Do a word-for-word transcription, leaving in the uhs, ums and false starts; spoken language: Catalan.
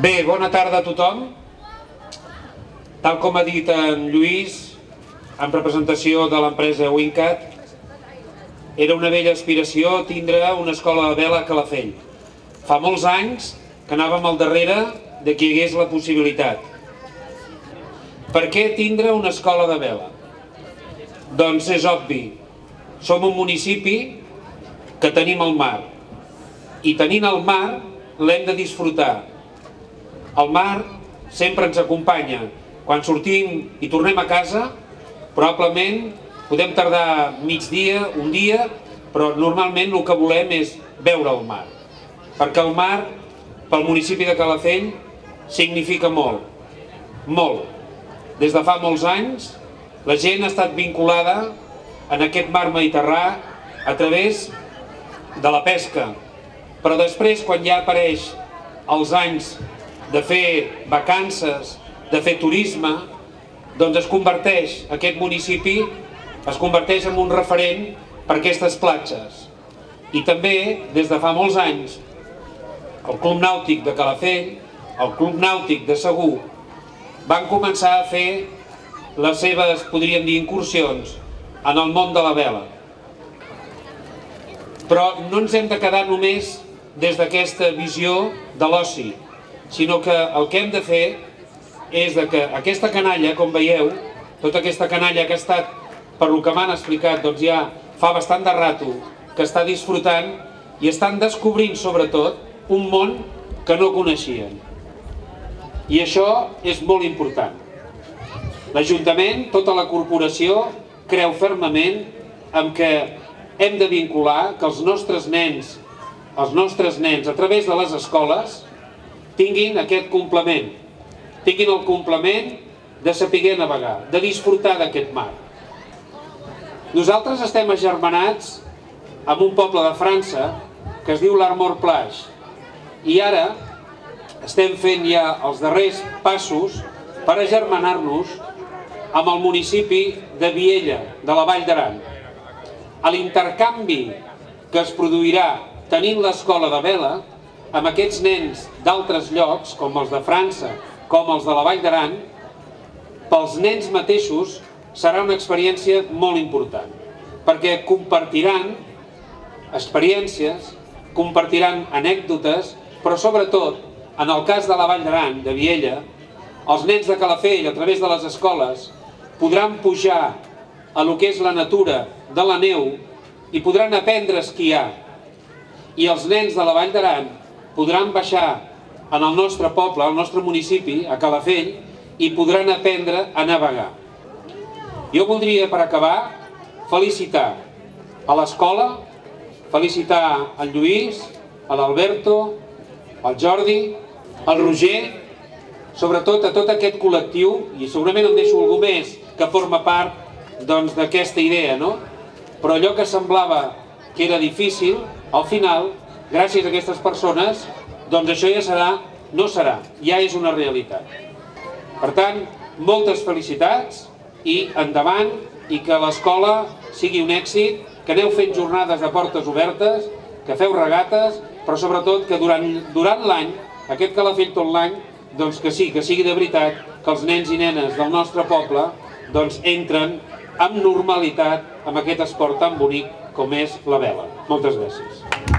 Bé, bona tarda a tothom. Tal com ha dit en Lluís, en representació de l'empresa Wincat, era una vella aspiració tindre una escola de vela a Calafell. Fa molts anys que anàvem al darrere de que hi hagués la possibilitat. Per què tindre una escola de vela? Doncs és obvi. Som un municipi que tenim el mar. I tenint el mar l'hem de disfrutar. El mar sempre ens acompanya. Quan sortim i tornem a casa, probablement podem tardar mig dia, un dia, però normalment el que volem és veure el mar. Perquè el mar, pel municipi de Calafell, significa molt, molt. Des de fa molts anys, la gent ha estat vinculada en aquest mar Mediterrani a través de la pesca. Però després, quan ja apareix els anys de fer vacances, de fer turisme, doncs es converteix, aquest municipi es converteix en un referent per aquestes platges. I també, des de fa molts anys, el Club Nàutic de Calafell, el Club Nàutic de Segur, van començar a fer les seves, podríem dir, incursions en el món de la vela. Però no ens hem de quedar només des d'aquesta visió de l'oci, sinó que el que hem de fer és que aquesta canalla, com veieu, tota aquesta canalla que ha estat, per lo que m'han explicat, doncs ja fa bastant de rato que està disfrutant i estan descobrint, sobretot, un món que no coneixien. I això és molt important. L'Ajuntament, tota la corporació, creu fermament en que hem de vincular que els nostres nens, els nostres nens, a través de les escoles, tinguin aquest complement, tinguin el complement de saber navegar, de disfrutar d'aquest mar. Nosaltres estem agermanats amb un poble de França que es diu l'Armor-Plage i ara estem fent ja els darrers passos per agermanar-nos amb el municipi de Viella, de la Vall d'Aran. A l'intercanvi que es produirà tenint l'escola de vela amb aquests nens d'altres llocs, com els de França, com els de la Vall d'Aran, pels nens mateixos serà una experiència molt important, perquè compartiran experiències, compartiran anècdotes, però sobretot, en el cas de la Vall d'Aran, de Viella, els nens de Calafell, a través de les escoles, podran pujar a lo que és la natura de la neu i podran aprendre a esquiar. I els nens de la Vall d'Aran podran baixar en el nostre poble, al nostre municipi, a Calafell, i podran aprendre a navegar. Jo voldria, per acabar, felicitar a l'escola, felicitar el Lluís, a l'Alberto, al Jordi, al Roger, sobretot a tot aquest col·lectiu, i segurament em deixo algú més que forma part d'aquesta idea, no? Però allò que semblava que era difícil, al final, gràcies a aquestes persones, doncs això ja serà, no serà, ja és una realitat. Per tant, moltes felicitats i endavant, i que l'escola sigui un èxit, que aneu fent jornades de portes obertes, que feu regates, però sobretot que durant l'any, aquest Calafell tot l'any, doncs que sí, que sigui de veritat que els nens i nenes del nostre poble doncs entren amb normalitat amb aquest esport tan bonic com és la vela. Moltes gràcies.